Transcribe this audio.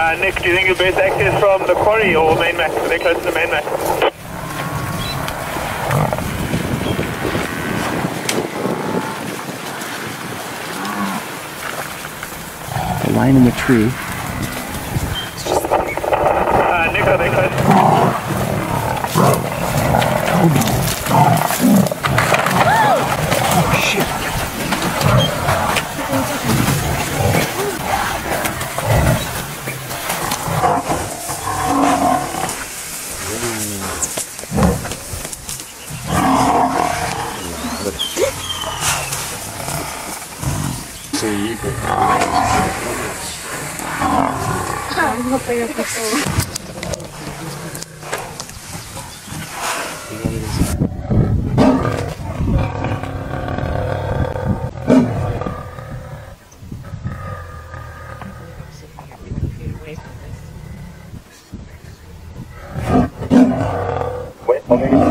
Nick, do you think your best access from the quarry or main mac? Are they close to the main mac? The line in the tree. Nick, are they close? Oh shit. Wait, I'll make it.